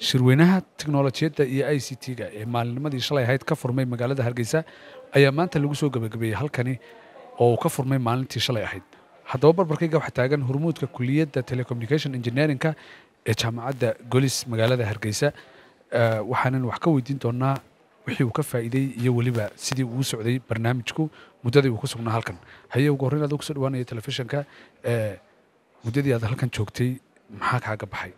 shirweynaha tiknoolajiyadda iyo ICT-ga ee maalinnimadii shalay ahayd ka furmay magaalada Hargeysa ayaa maanta lagu soo gabagabeeyay halkani oo ka furmay maalintii shalay ahayd. Haddaba barbarkayga waxa taagan hormuudka kulliyadda Telecommunication Engineering-ka ee jaamacadda Golis magaalada Hargeysa. Waxaanan wax ka weydiin doonaa wixii uu ka faa'iiday iyo waliba sidii uu socday barnaamijku muddadii uu ku sugnaa halkan. Haye ugu horreyn aad ku soo dhawaanaya telefishanka muddadii aad halkan joogtay maxaa kaaga baxay?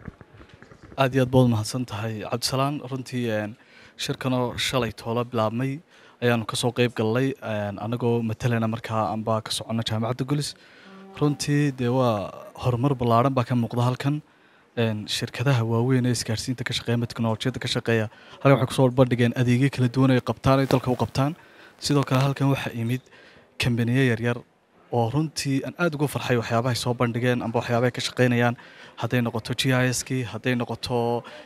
aad iyo aad baad mahadsan tahay cabdisalaan. runtii shirkanoo shalay toola bilaabmay ayaanu kasoo qayb galnay anagoo matalana markaa anbaa ka soconna jaamacadda Golis. runtii dee waa horumar ballaaran baa ka muuqda halkan. shirkadaha waaweyn ee isgaarsiinta ka shaqeeya ama tiknoolajiyadda ka shaqeeya halkan waxay kusoo bandhigeen adeegyo kala duwan ay qabtaan ay dalka u qabtaan. sidoo kale halkan waxaa imid kambaniyo yaryar oo runtii aan aad ugu farxay waxyaabahay soo bandhigeen amba waxyaabahay ka shaqeynayaan, hadday noqoto GIS-kii, hadday noqoto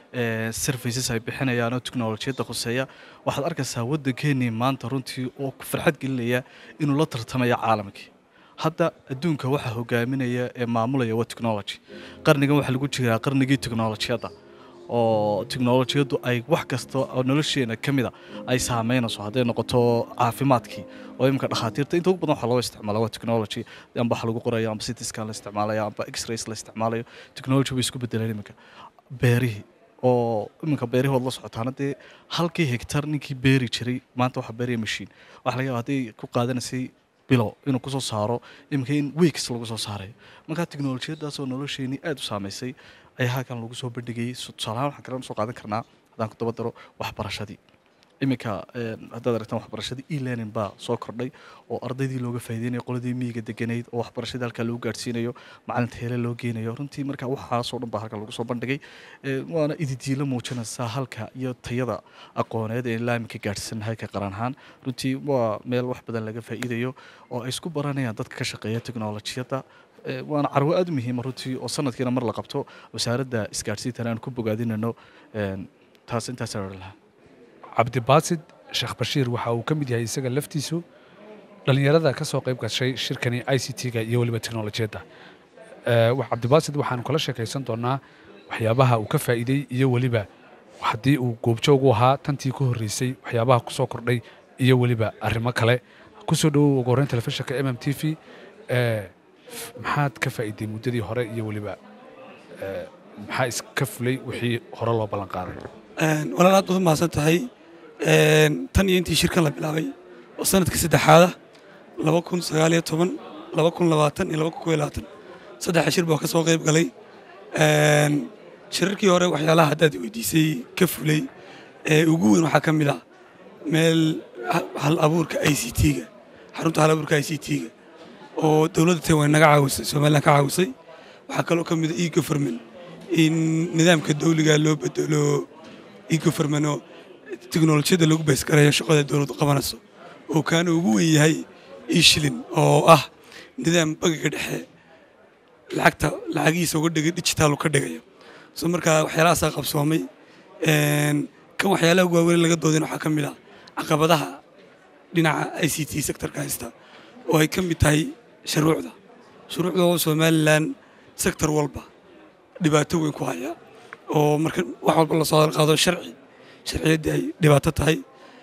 services ay bixinayaan oo tiknoolajiyadda khuseeya. waxaad arkaysaa waddankeenii maanta runtii oo farxad gelinaya inuu la tartamaya caalamkii. hadda adduunka waxa hogaaminaya ee maamulaya waa technology. qarnigan waxa lagu jiraa qarnigii tiknoolajiyadda oo tiknoolajiyaddu ay wax kasta oo nolosheena ka mid ah ay saameynayso, hadday noqoto caafimaadkii oo imika dhakhaatiirta inta ugu badan waxa loo isticmaalaa waa technology. amba waxa lagu qorayo amba CT scan la isticmaalayo amba X-rays la isticmaalayo. technology way isku bedeleen imika. beerihii oo imika beerihood la socotaana dee halkii hektar ninkii beeri jiray maanta waxa beeriya machine. waxa laga yaabaa hadday ku qaadanaysay bilow inuu ku soo saaro imika in weeks lagu soo saarayo. marka tiknoolajiyaddaas oo nolosheenii aad u saamaysay ayaa halkan lagu soo bandhigayay. tusaalahaan waxaan kale soo qaadan karnaa haddaan ku daba daro waxbarashadii. imika haddaad aragtaan waxbarashadii e-learning baa soo kordhay oo ardaydii looga faa'iideynayo, qoladii miyiga deganayd oo waxbarashadii halkaa lagu gaadhsiinayo, macalinta hele loo geynayo. runtii marka waxaasoo dhan baa halkan lagu soo bandhigay. waana ididiilo muujinaysaa halka iyo tayada aqooneed ee laamika gaadhsanahay ka qaran ahaan. runtii waa meel wax badan laga faa'iidayo oo ay isku baranayaan dadka ka shaqeeya tiknoolajiyadda. waana carwo aad u muhiima runtii oo sanadkiina mar la qabto wasaaradda isgaadhsiintana aan ku bogaadinayno. taas intaasaan odhan lahaa. cabdibaasid sheekh bashiir waxa uu ka mid yahay isaga laftiisu dhalinyarada ka soo qayb gashay shirkani ICT-ga iyo waliba tiknoolajiyadda. cabdibaasid waxaan kula sheekaysan doonaa waxyaabaha uu ka faa'iiday iyo waliba haddii uu goobjoog u ahaa tantii ku horreysay waxyaabaha ku soo kordhay iyo waliba arrimo kale. ku soo dhawow ugu horreyn telefishanka MMTV. maxaad ka faa'iiday muddadii hore iyo waliba maxaa iska fulay wixii hore loo ballan qaaday? walaal aad baad mahadsan tahay. tan iyo intii shirkan la bilaabay oo sanadkii saddexaada 2019 2020 iyo 2021 saddex shir baa ka soo qayb galay. shirarkii hore waxyaalaha haddaad weydiisay ka fulay ugu weyn waxaa ka mid ah meel hal abuurka ICT-ga, xarunta hal abuurka ICT-ga oo dowladda Taiwan naga caawisay, Soomaaliland ka caawisay. waxaa kaloo ka mid ah e-government in nidaamka dawliga loo bedelo e-government oo tiknoolajiyadda lagu beeskarayo shaqada dowladdu qabanayso oo kaana ugu weyn yahay e-shilin oo ah nidaam bangiga dhexe lacagiisa uga dhigay digital ka dhigayo. soo markaa waxyaalahaasaa qabsoomay. kan waxyaalaha ugu waaweyn laga doodin waxaa ka mid ah caqabadaha dhinaca ICT sectorka haysta oo ay ka mid tahay shuruucda oo Somaliland sector walba dhibaato weyn ku haya oo marka wax walba la soo qaado sharciyadii ay dhibaato tahay.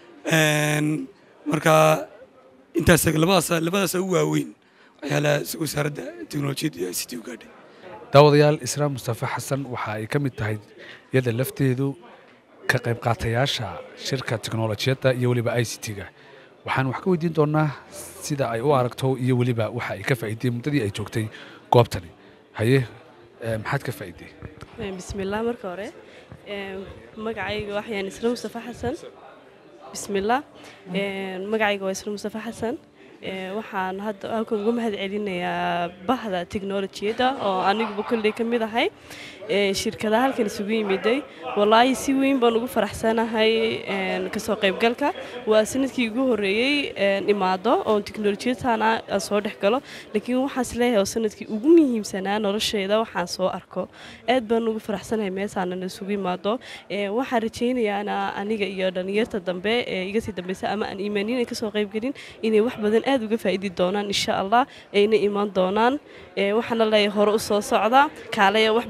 marka intaas labadaas ugu waaweyn waxyaalaha wasaaradda tiknoolajiyadda iyo ICT u gaadhay. daawadayaal, Israa Mustafa Xasan waxa ay ka mid tahay yada lafteedu ka qayb qaatayaasha shirka tiknoolajiyadda iyo waliba ICT-ga. waxaan wax ka weydiin doonaa sida ay u aragto iyo waliba waxa ay ka faa'iiday muddadii ay joogtay goobtani. haye maxaad ka faa'iiday? bismillaah. marka hore magacayga waxaan Israa Mustafa Xasan. bismillaah. magacayga waa Israa Mustafa Xasan. waxaan hadda halkan uga mahad celinayaa bahda tiknoolajiyadda oo aniguba kulley ka mid ahay shirkadaha halkan isugu yimiday. wallaahi si weyn baan ugu faraxsanahay kasoo qaybgalka. waa sanadkii ugu horreeyey imaado oo tiknoolajiyadana soo dhex galo, laakiin waxaan isleeyahay oo sanadkii ugu muhiimsanaa noloshayda waxaan soo arko. aad baan ugu faraxsanahay meesaanan isugu imaado. waxaan rajaynayaa aniga iyo dhalinyarta dambe iga sii dambaysa ama aan iimaanin ay kasoo qaybgelin inay wax badan aad uga faa'iidi doonaan insha Allah ayna imaan doonaan. waxaan leeyahay hore u soo socda kaalaya wax badan baa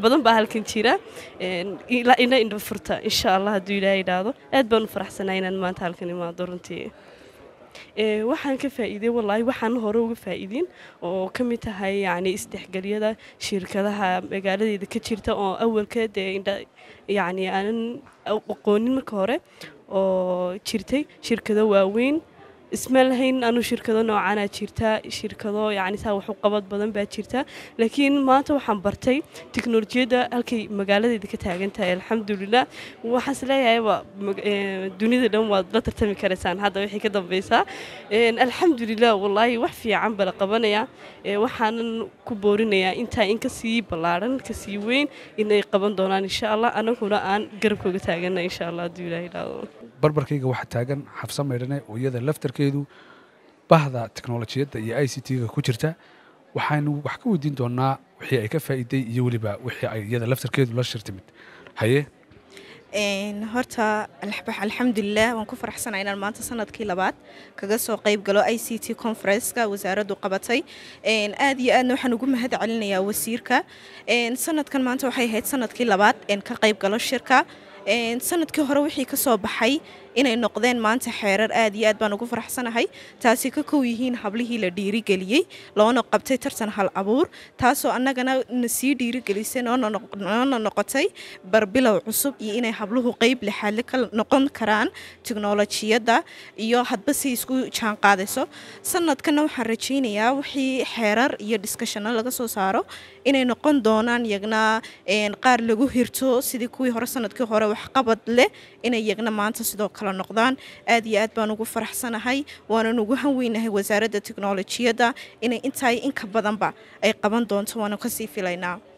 halkan jira ilaa indho furta insha Allah hadduu ilaahay yidhaahdo aad baan u faraxsanahay inaan maanta halkan imaado runtii waxaan ka faa'iiday wallaahi waxaan hore uga faa'iidin oo ka mid tahay yacni isdhexgalyada shirkadaha magaaladeeda ka jirta oo awalkeed yacni aanan aqoonin marka hore oo jirtay shirkado waaweyn isma lahayn anu shirkado noocaana jirta shirkado yacni saa wax u qabad badan baa jirta laakiin maanta waxaan bartay tiknoolajiyadda halkay magaaladeeda ka taagan tahay alxamdulilah waxaan is leeyahay dunida dhan waad la tartami karaysaan hadda wixii ka dambaysaa alxamdulilah wallaahi wax fiican bala qabanaya waxaanan ku boorinayaa intaa in kasii ballaaran kasii weyn inay qaban doonaan insha allah anaguna aan garabkooga taagana insha allah hadduu ilaahay idhaahdo barbarkayga waxaa taagan Xafsa Maydhane oo iyada laftarkeedu bahda tiknoolajiyadda iyo ICT-ga ku jirta waxaanu wax ka weydiin doonaa wixii ay ka faa'iiday iyo waliba wixii ay iyada laftarkeedu la shirtimid haye horta alxamdulilah waan ku faraxsanahay inaan maanta sanadkii labaad kaga soo qayb galo ICT conference-ka wasaaraddu qabatay aad iyo aadna waxaan ugu mahad celinayaa wasiirka sanadkan maanta waxay ahayd sanadkii labaad ka qayb galo shirka sanadkii hore wixii ka soo baxay inay noqdeen maanta xeerar aad iyo aad baan ugu faraxsanahay taasi ka kow yihiin hablihii la dhiirigeliyey loona qabtay tartan hal abuur taasoo annagana na sii dhiirigelisay noona noqotay barbilow cusub iyo inay habluhu qayb lixaadle ka noqon karaan tiknoolajiyadda iyo hadba si isku jaan qaadayso sanadkana waxaan rajaynayaa wixii xeerar iyo discussiono laga soo saaro inay noqon doonaan yagna qaar lagu hirto sidii kuwii hore sanadkii hore waxqabad leh inay yagna maanta sidoo kale noqdaan aad iyo aad baan ugu faraxsanahay waanan ugu hanweynahay wasaaradda tiknoolajiyadda inay intaa in ka badanba ay qaban doonto waana kasii filaynaa